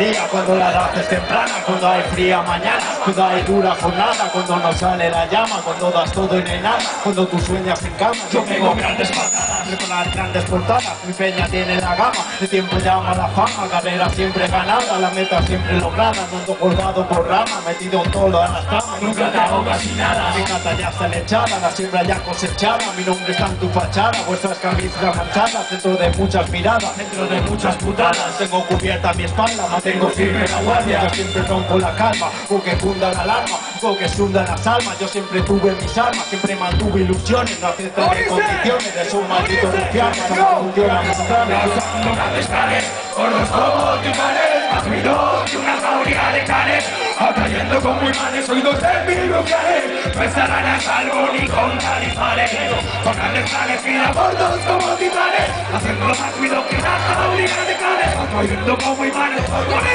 día, cuando la edad es temprana, cuando hay fría mañana, cuando hay dura jornada, cuando no sale la llama, cuando das todo y no hay nada, cuando tú sueñas en cama. Yo pego grandes patadas, preparar grandes portadas, mi peña tiene la gama, el tiempo llama la fama, carrera siempre ganada, la meta siempre lograda, no ando colgado por rama, metido todo a las camas, nunca te hago casi nada, mi cata ya está lechada, la siembra ya cosechada, mi nombre está en tu fachada, vuestras camisas manchadas, dentro de muchas miradas, dentro de muchas putadas, tengo cubierta mi espalda, mantengo firme la guardia, yo siempre rompo la calma, o que funda la alarma, o que sunda las almas, yo siempre tuve mis armas, siempre mantuve ilusiones, no aceptaré condiciones, de su maldito rufián, no funciona mis planes. Nunca te escanes, gordos como timanes, más ruido que una jauría de canes, atrayendo como imanes oídos de mil rufianes, no estarán a salvo ni con talifanes, con grandes planes y gordos como titanes, haciendo más ruido que una jauría de canes, atrayendo como imanes, con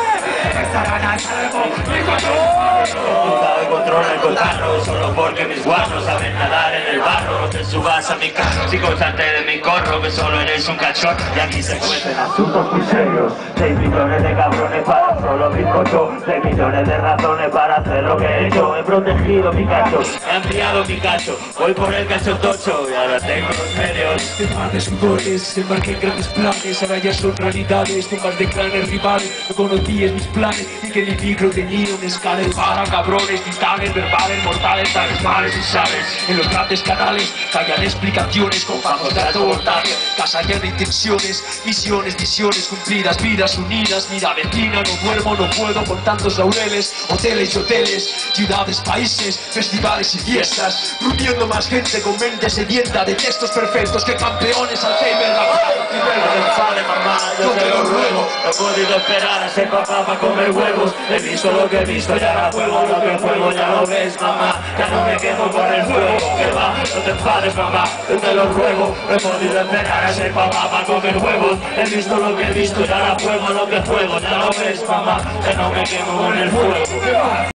no estarán a salvo ni con talifanes. Hoy controla el cotarro, solo porque mis guarros saben nadar en el barro. No te subas a mi carro, si constante de mi corro, que solo eres un cachorro. Y aquí se cuecen asuntos muy serios. 6 millones de cabrones para solo bizcocho, 6 millones de razones para hacer lo que he hecho. He protegido mi cacho, he ampliado mi cacho, voy por el cacho tocho y ahora tengo los medios. De mar de sudores, embarqué en grandes planes, ahora ya son realidades, de mar de clanes rivales, no conocías mis planes, y que mi micro tenía un escáner para cabrones, titanes, verbales, mortales, tales males y sales. En los grandes canales callan explicaciones con fajos de alto voltaje, casa llena de intenciones, visiones cumplidas, vidas unidas, mira vecina, no duermo, no puedo con tantos laureles, hoteles y hoteles, ciudades, países, festivales y fiestas, reuniendo más gente con mente sedienta de textos perfectos que campeones, Alzheimer, la Vale, mamá, yo te lo ruego, no he podido esperar a ser papá para comer huevos. He visto lo que he visto y ahora juego lo que juego, ya lo ves, mamá. Ya no me quemo por el fuego, que va, no te enfades, mamá, yo te lo ruego. No he podido esperar a ser papá para comer huevos. He visto lo que he visto y ahora juego lo que juego, ya lo ves, mamá. Ya no me quemo con el fuego.